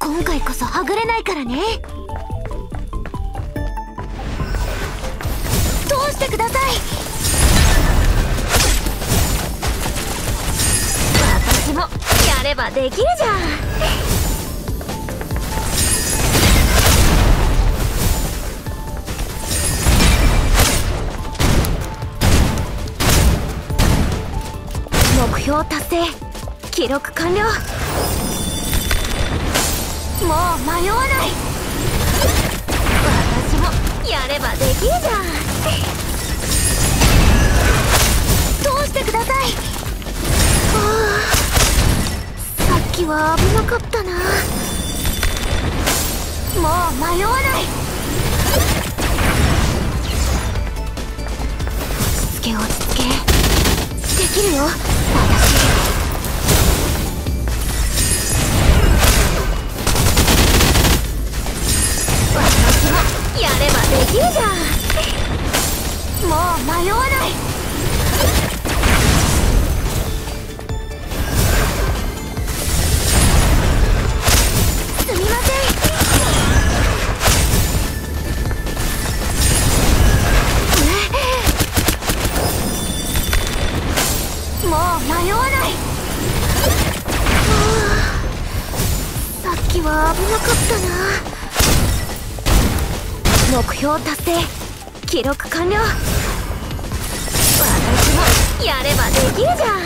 今回こそはぐれないからね。通してください。私もやればできるじゃん。目標達成、記録完了。もう迷わない。私もやればできるじゃん。通してください。さっきは危なかったな。もう迷わない。落ち着け落ち着け。できるよ私もやればできるじゃん。もう迷わない。すみません。もう迷わない。さっきは危なかったな。目標達成、記録完了。私もやればできるじゃん。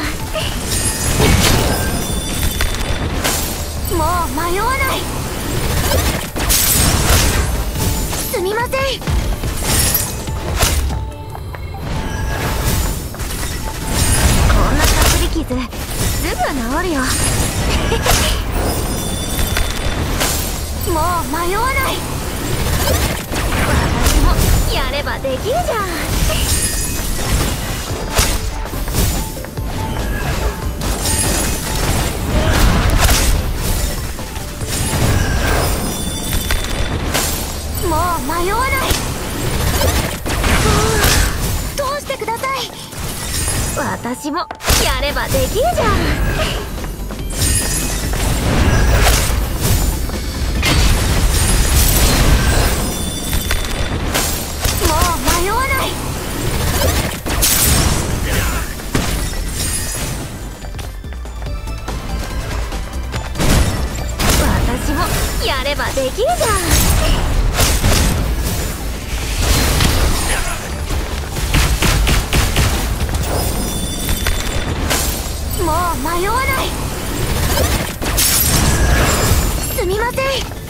もう迷わない。すみません。こんなかすり傷すぐ治るよ。もう迷わない。私もやればできるじゃん。もう迷わない。通してください。私もやればできるじゃん。もう迷わない。私もやればできるじゃん。もう迷わない。すみません。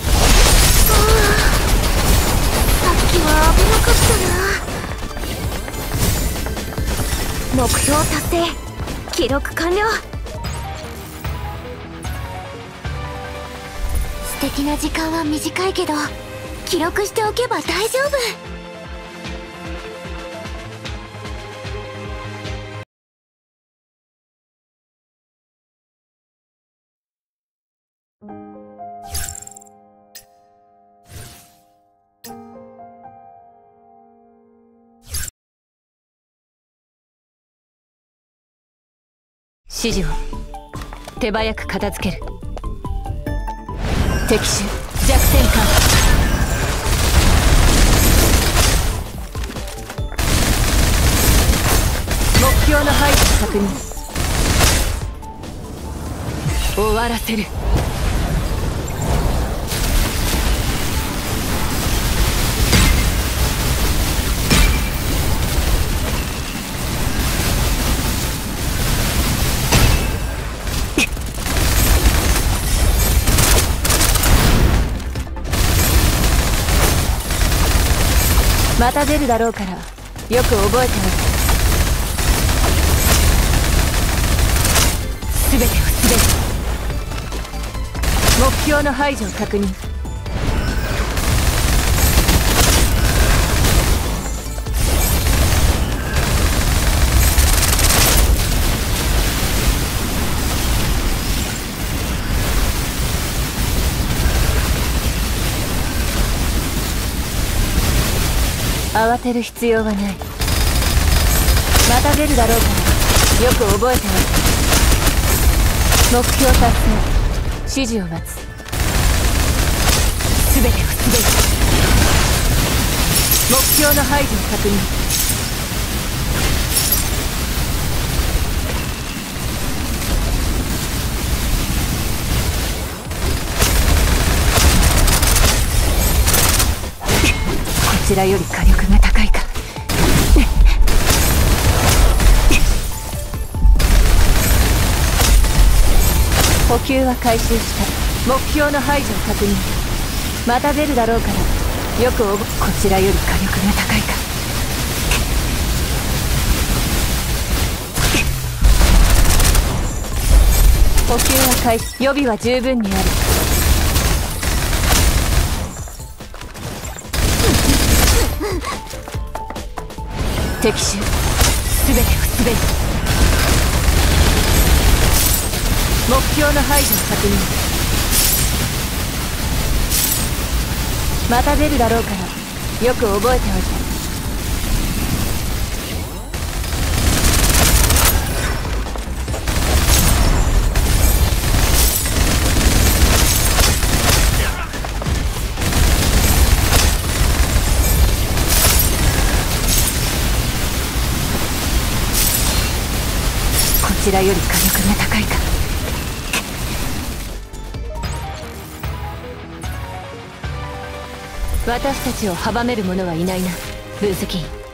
さっきは危なかったな。目標達成、記録完了。素敵な時間は短いけど記録しておけば大丈夫。 指示を手早く片付ける。敵手弱点化。目標の配置確認。終わらせる。また出るだろうからよく覚えておいて。全てを全て。目標の排除を確認。慌てる必要はない。また出るだろうからよく覚えておいて。目標達成。指示を待つ。 全てをすべる。目標の排除を確認。こちらより火力が高いか。補給は回収した。目標の排除を確認。また出るだろうからよくこちらより火力が高いか。補給は開始。予備は十分にある。敵襲全てをすべる。目標の排除を確認。また出るだろうからよく覚えておいて。こちらより火力が高いか。私たちを阻める者はいないな、ルーズキン。